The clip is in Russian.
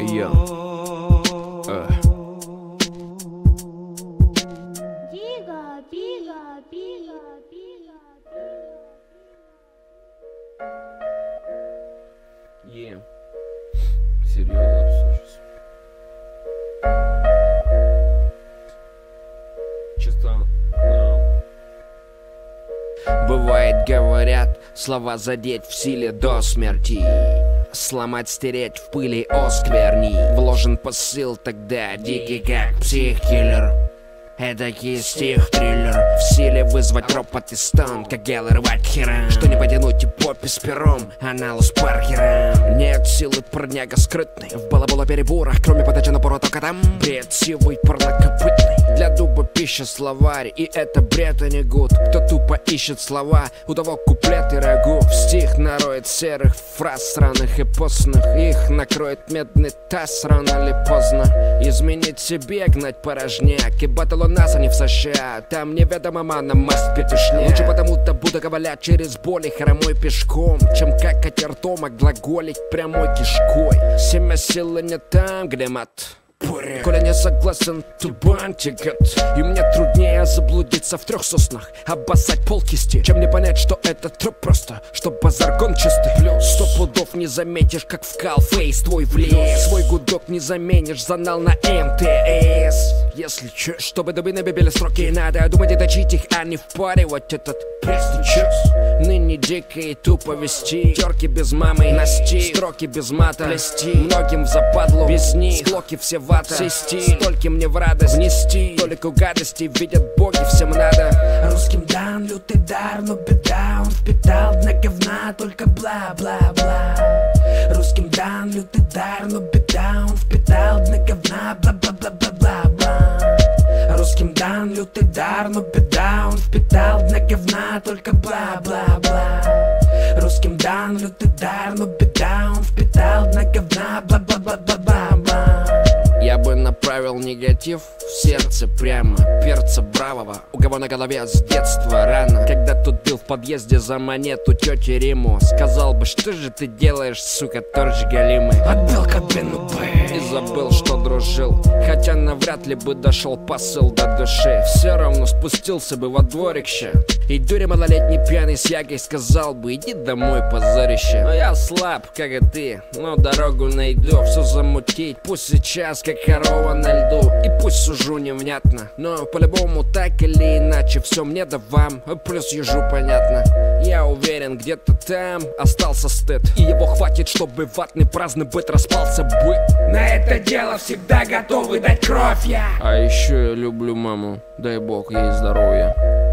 Я. Серьезно все сейчас. Чисто. Бывает, говорят, слова задеть в силе до смерти, сломать, стереть в пыли оскверни. Вложен посыл тогда дикий, как психкиллер. Эдакий стих-триллер, в силе вызвать ропот и стон, как гелы рвать хера. Что не потянуть и попи с пером, аналу с Паркером. Нет силы парняга скрытный, в балабола-переборах, кроме подачи напора только там. Бред сивый, парнокопытный, для дуба пища словарь, и это бред, а не гуд. Кто тупо ищет слова, у того куплет и рагу. В стих нароет серых фраз сраных и постных, их накроет медный таз рано или поздно. Изменить себе, гнать порожняк, и батл у нас, а не в США. Там неведомо мана, масть петушня. Лучше потому-то буду ковылять через боли хромой пешком, чем какать ртом, а глаголить прямой кишкой. Семя силы не там, где мат. Коля не согласен, тубан тягот. И мне труднее заблудиться в 3 соснах, обоссать полкисти, чем не понять, что это труп просто, что базар гон чистый. 100 пудов не заметишь, как вкал фейс твой влез. Свой гудок не заменишь, занал на МТС. Если чё, чтобы дубы набили строки, надо думать и точить их, а не впаривать этот пресный час. Ныне дико и тупо вести терки без мамы, насти, строки без мата, плести. Многим в западлу, без них склоки все вата, сести. Стольким мне в радость внести, толику гадости видят боги, всем надо. Русским дан лютый дар, но беда, он впитал дна говна, только бла-бла-бла. Русским дан лютый дар, но беда, он впитал дна говна, бла-бла-бла-бла-бла-бла. Русским дан лютый дар, но беда, он впитал дна говна, только бла-бла-бла. Русским дан лютый дар, но беда, он впитал дна говна, бла-бла-бла-бла-бла. Я бы направил негатив в сердце прямо перца бравого, у кого на голове с детства рано. Когда тут бил в подъезде за монету тети Риму, сказал бы, что же ты делаешь, сука, торч галимый. Отбил кабину и забыл, что дружил, хотя навряд ли бы дошел посыл до души. Все равно спустился бы во дворище, и дуря малолетний пьяный с ягой сказал бы, иди домой, позорище. Но я слаб, как и ты, но дорогу найду. Все замутить, пусть сейчас, как корова на льду, и пусть сужу невнятно, но по-любому так или иначе все мне да вам, плюс ежу понятно. Я уверен, где-то там остался стыд, и его хватит, чтобы ватный праздный быт распался бы. На это дело всегда готовы дать кровь я. А еще я люблю маму, дай бог ей здоровья.